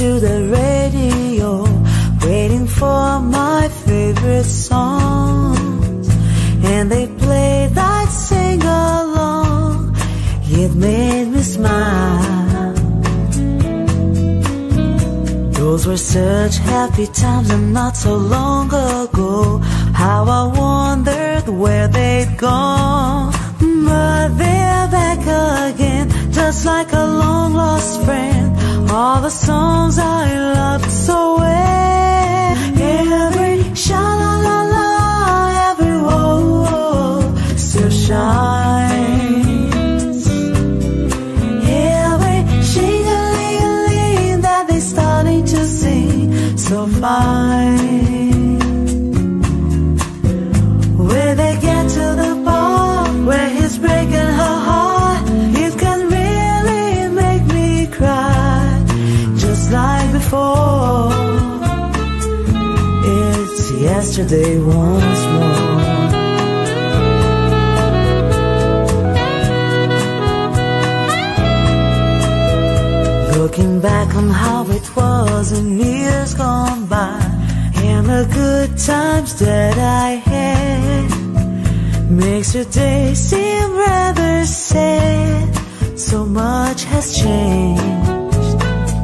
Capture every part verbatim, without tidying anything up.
to the radio, waiting for my favorite songs, and they played that sing-along. It made me smile. Those were such happy times, and not so long ago. How I wondered where they'd gone, but they're back again, just like a long-lost friend. All the songs I loved so well, every sha-la-la-la, every whoa-whoa still shines. Every shing-a-ling-a-ling that they're starting to sing so fine. Where they get to the part where he's breaking her heart, it can really make me cry, just like before. It's yesterday once more. Looking back on how it was in years gone by, and the good times that I had, makes your day seem rather sad. So much has changed.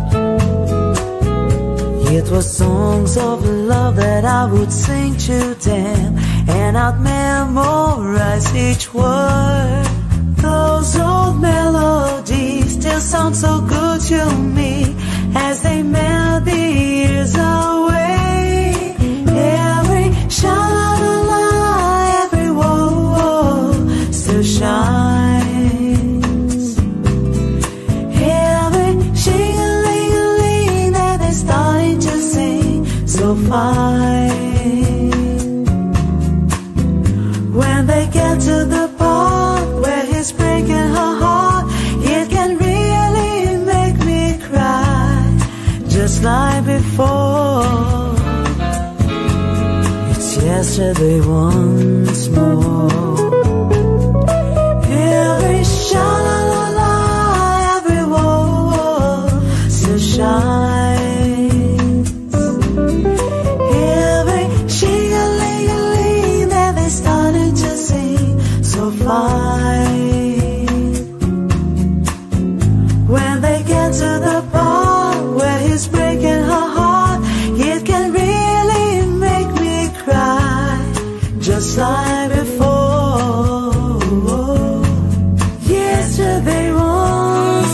It was songs of love that I would sing to them, and I'd memorize each word. Those old melodies still sound so good to me as they melt the years away. Every sha-la-la-la, every whoa-whoa still shines. Every shing-a-ling-a-ling that they're starting to sing so fine. When they get to the part where he's breaking her heart, it can really make me cry, just like before. It's yesterday once more. Every sha-la-la-la, every whoa-whoa still shines. Every shing-a-ling-a-ling that they started to sing so fine. When they get to the part where he's breaking her heart, it can really make me cry, just like before. Yesterday once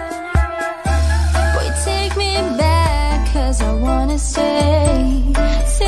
Say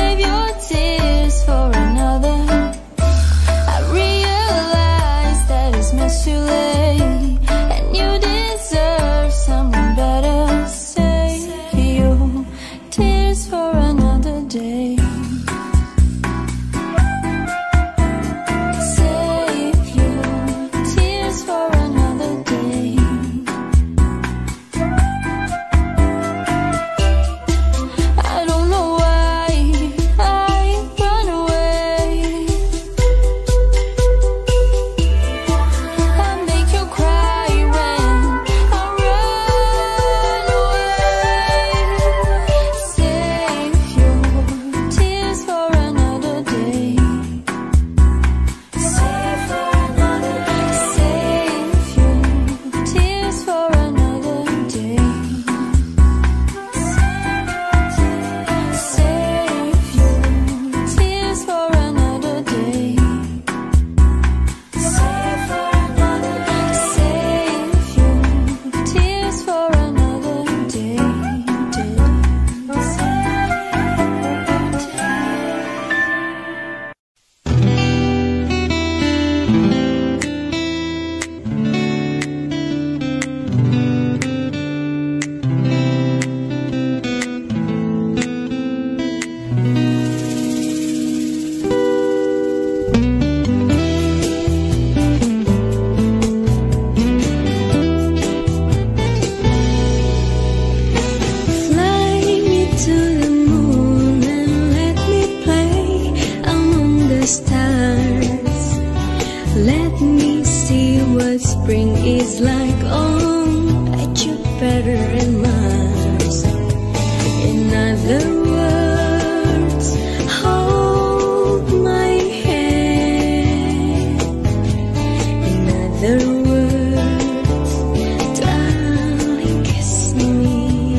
spring is like on Jupiter and Mars. In other words, hold my hand. In other words, darling, kiss me.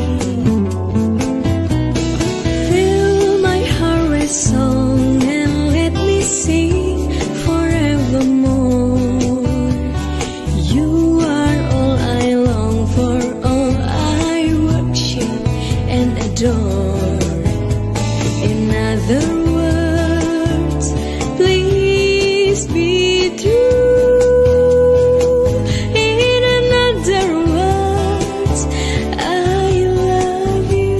Fill my heart with song and let me sing forevermore. You are all I long for, all I worship and adore. In other words, please be true. In another words, I love you.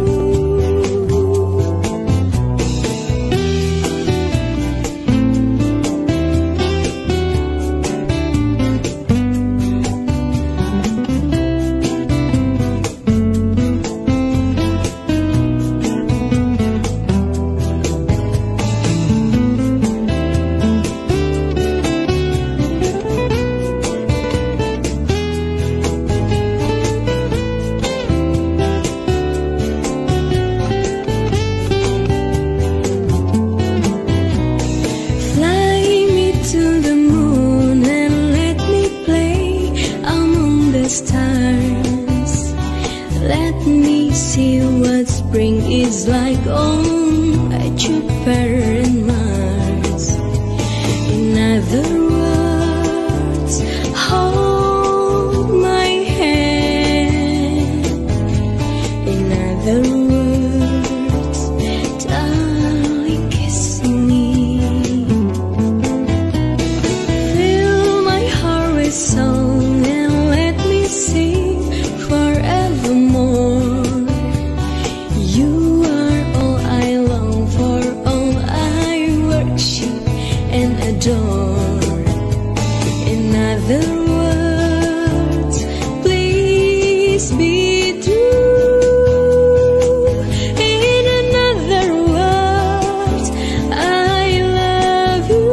Fly me to the moon and let me play among the stars. Let me see what spring is like on Jupiter and Mars. In other words, hold my hand. In other words, darling, kiss me. Fill my heart with song and let me sing forevermore. You are all I long for, all I worship and adore. In other words, please be true. In another words, I love you.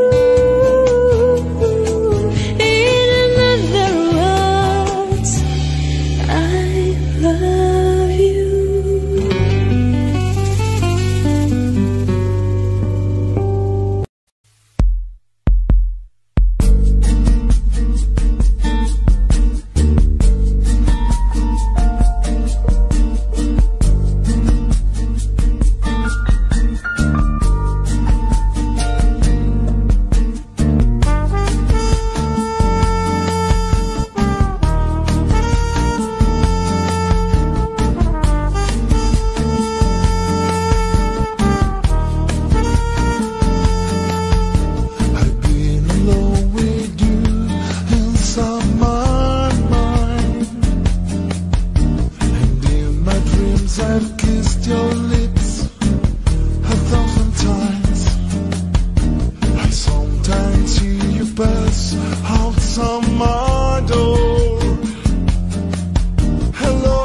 In another words, I love you. I've been alone with you inside my mind, and in my dreams I've kissed your lips a thousand times. I sometimes see you pass outside my door. Hello,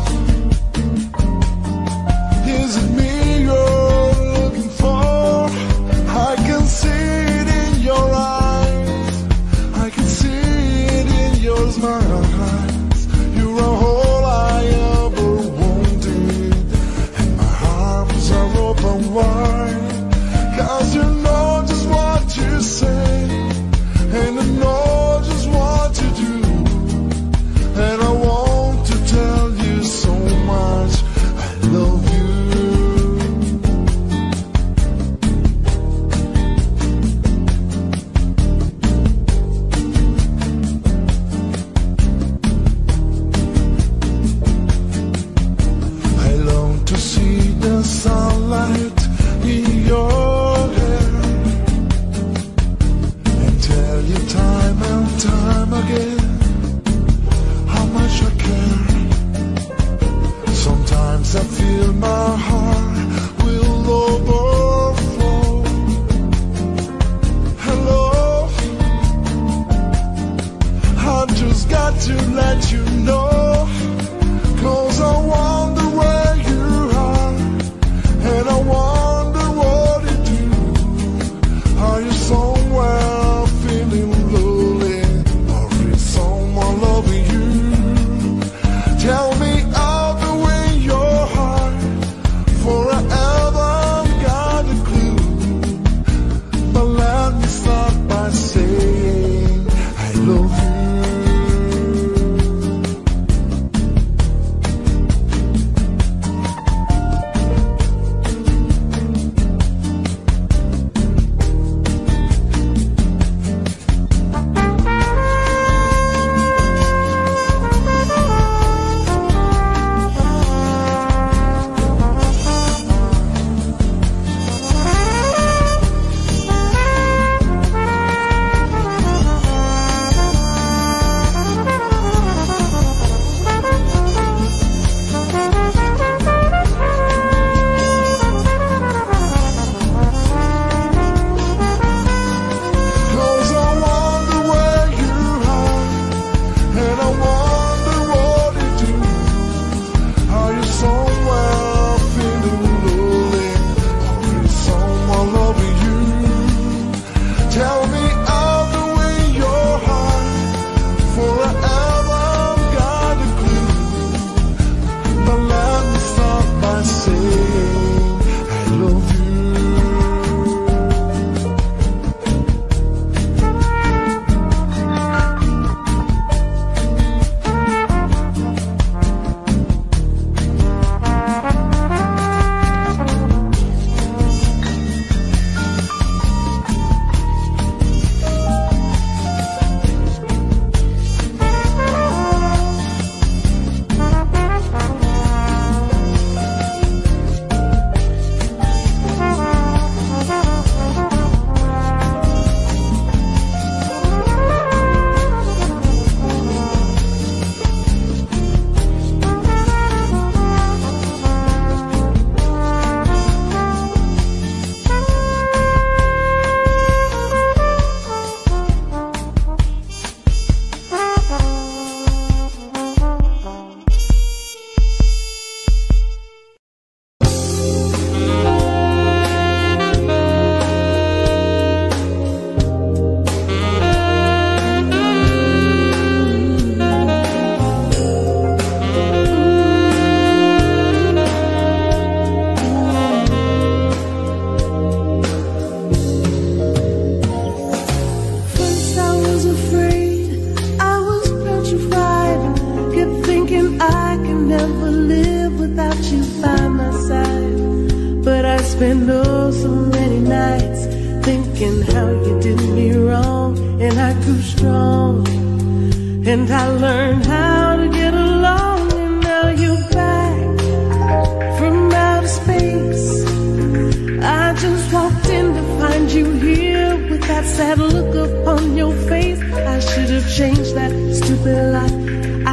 is it me you're looking for? I can see it in your eyes, I can see it in your smiles. You're all I ever wanted, and my arms are open wide. 'Cause you know just what you say, and I know just what you do. And I want to tell you so much I love you. I long to see the sunlight in your hair and tell you time and time again how much I care. Sometimes I feel my heart will overflow. Hello, I just got to let you know, 'cause I wonder where you are, and I wonder what you do. Are you somewhere feeling lonely, or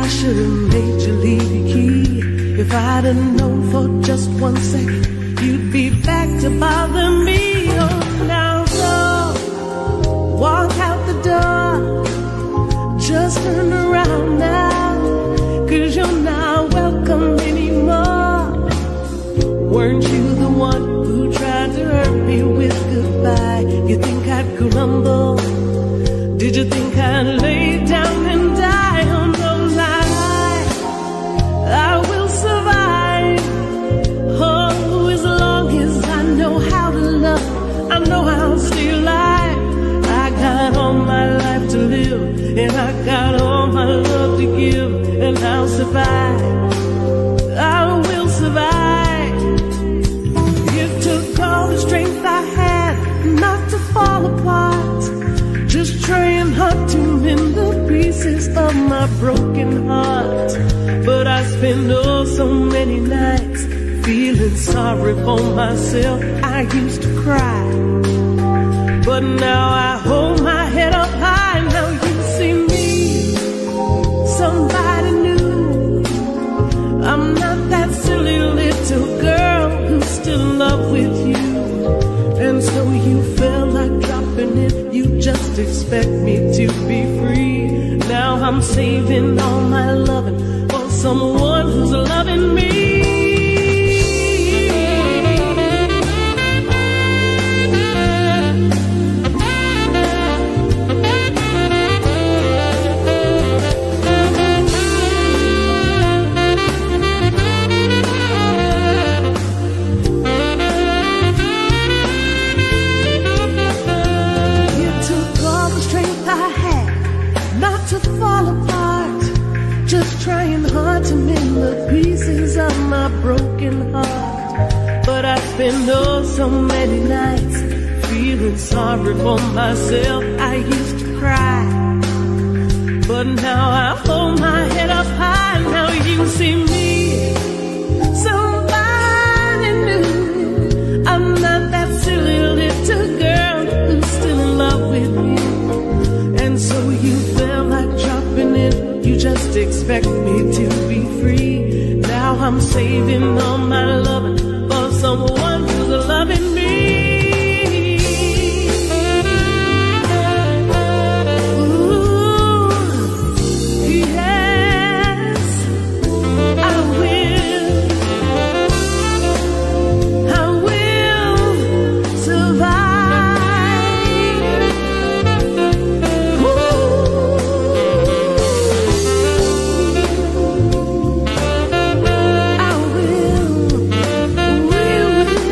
should have made you leave your key. If I'd have known for just one second you'd be back to bother me. Oh, now go, walk out the door. Just turn around now, 'cause you're not welcome anymore. Weren't you the one who tried to hurt me with goodbye? You think I'd grumble? Did you think I'd lay down and die? Oh no, lie, I will survive. Oh, as long as I know how to love, I know I'll stay alive. I got all my life to live, and I got all my love to give, and I'll survive. I will survive. It took all the strength I had not to fall apart, just trying hard to mend the pieces of my broken heart. But I spent oh so many nights feeling sorry for myself. I used to cry, but now I hold my head up high. Now you see me, somebody new. I'm not that silly little girl who's still in love with you. And so you felt like dropping it, you just expect me to be free. Now I'm saving all my loving for someone who's loving me. Trying hard to mend the pieces of my broken heart. But I spend oh so many nights feeling sorry for myself. I used to cry, but now I hold my head up high. Now you see me, somebody new. I'm not that silly little girl who's still in love with you. And so you felt like dropping it, you just expect me to be free. Now I'm saving all my loving for someone who's loving me. Ooh, yes, I will. I will survive. Ooh. I will, we will.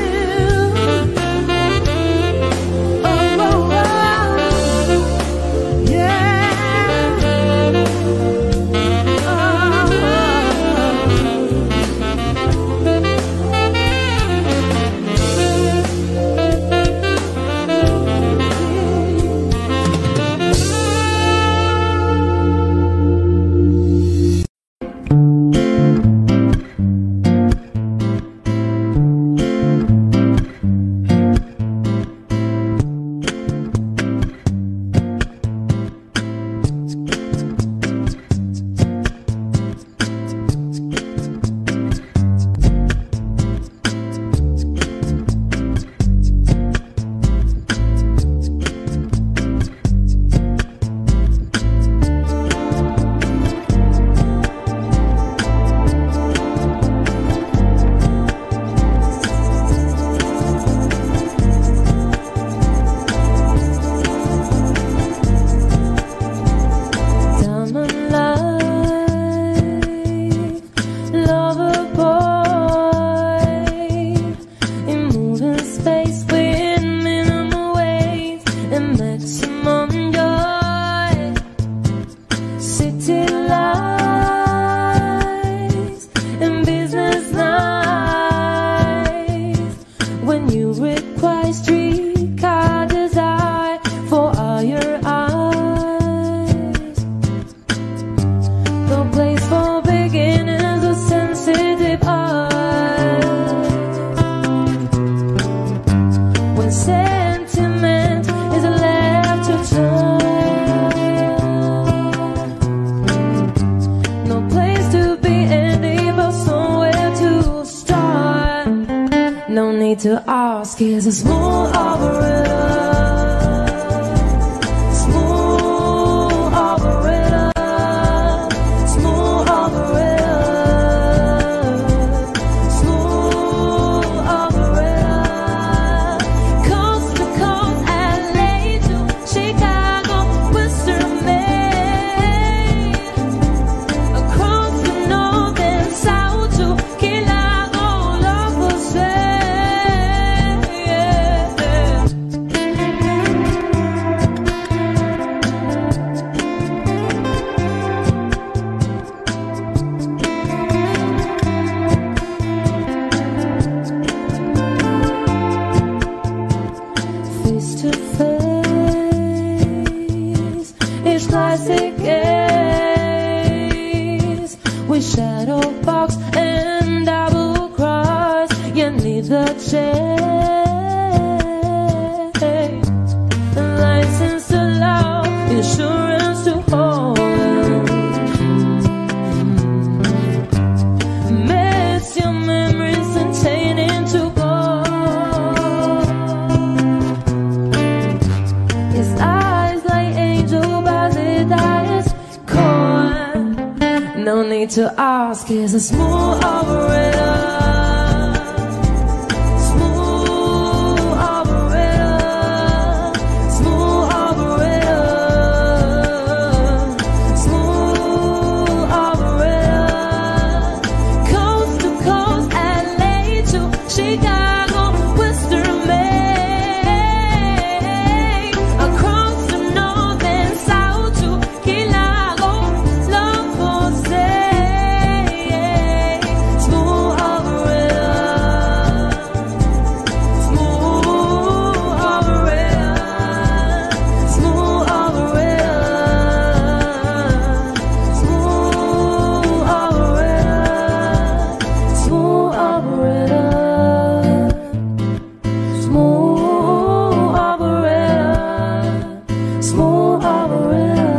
need to ask, is a smooth operator. Smooth operator. Smooth operator. Smooth operator. Coast to coast, L A to Chicago, Western Maine. Across the north and south to Key Largo, Local face to face, it's classic gaze with shadow box and double cross. You need the check, the license to love, insurance to hold. Miss your memories and chaining to go. His eyes like angel basket eyes, cold. No need to ask, is a smooth operator. Smooth operator. Smooth operator. Smooth operator. Coast to coast, L A to Chicago, Western Maine. Across the north and south to Key Largo, Local State. Smooth operator. Smooth operator. Smooth operator. Smooth operator. Smooth operator. Smooth operator. Smooth operator.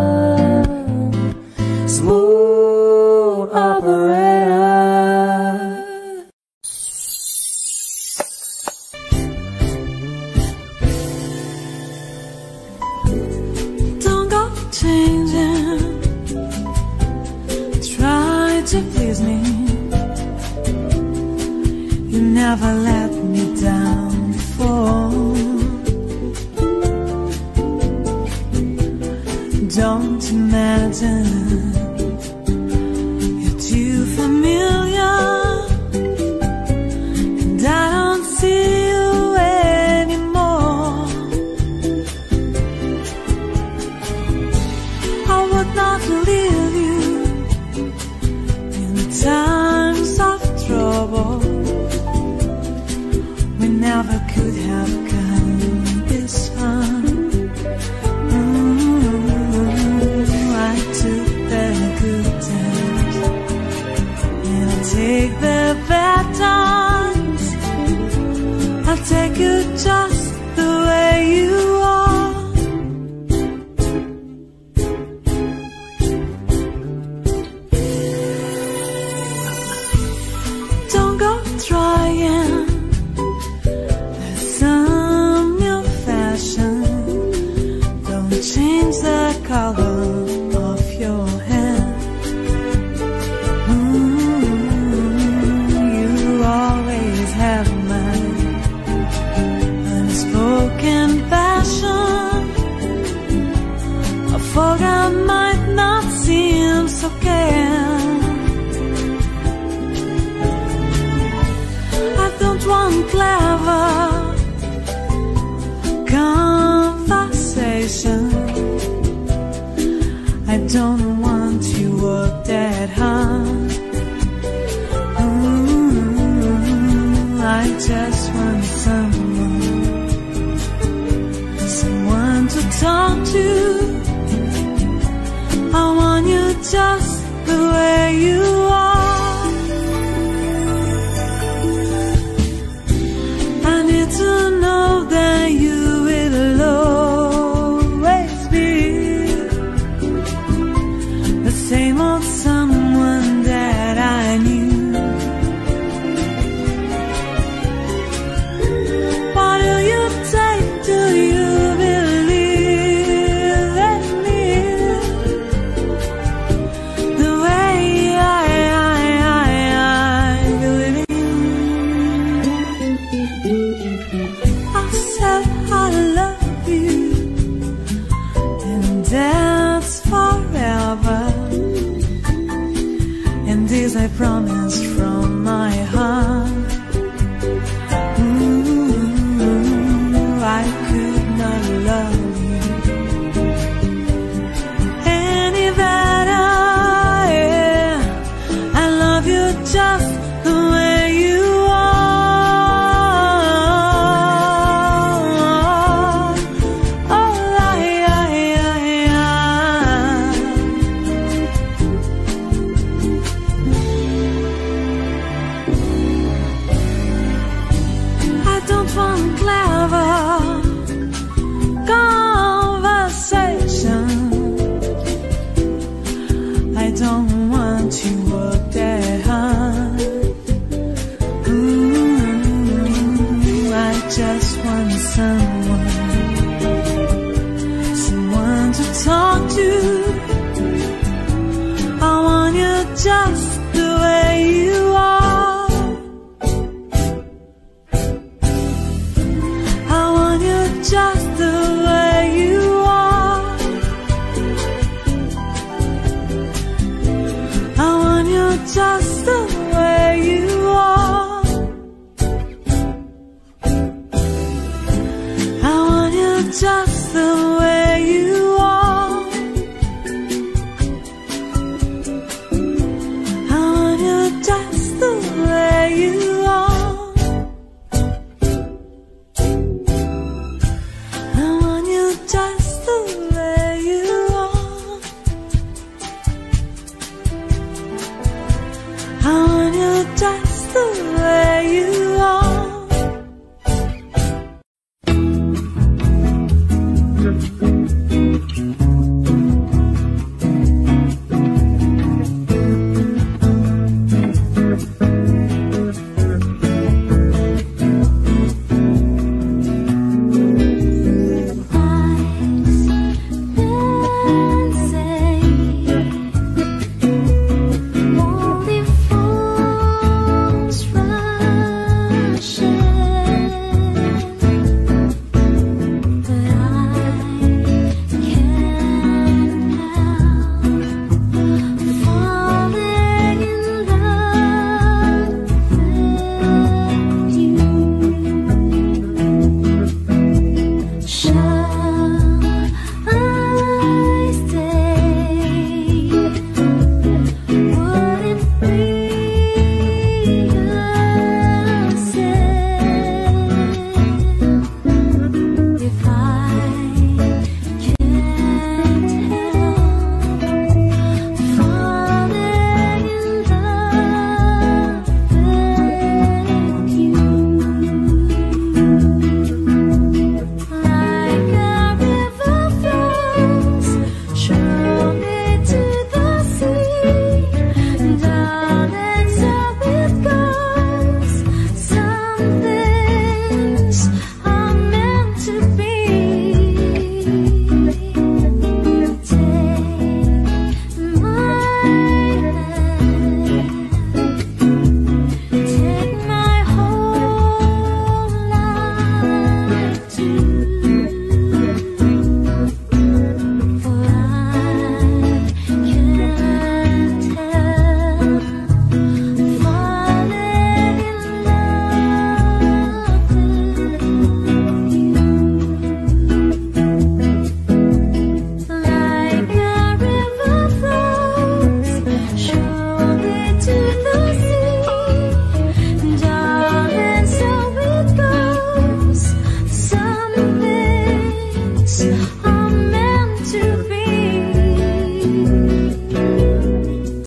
Smooth operator. Don't go changing. Try to please me. You never let me down before. Don't imagine you're too familiar, and I don't see you anymore. I would not leave you in times of trouble. We never could have come this far. Mm, I took the good times and I take the bad times. I'll take you just the way you are. Don't go trying. There's some new fashion. Don't change the color of your hair. Mm, you always have my unspoken passion. I forgot might not seem so care. I don't want clever conversation. I don't want you work that hard. Mm, I just want someone, someone to talk to. I want you just the way you are. I need to know that you will always be the same old summer this I promised from my heart. Ooh, I could not love you any better. Yeah. I love you just the way you are. Oh, yeah, yeah, yeah. I don't want clever conversation. I don't want to work that hard. Ooh, I just want someone, someone to talk to. I want you just the way you are. I want you just the way you are. I want you just the way you are. I want you just the way you are. I want you just the way you are. I want you just the way you are. I want you just the way you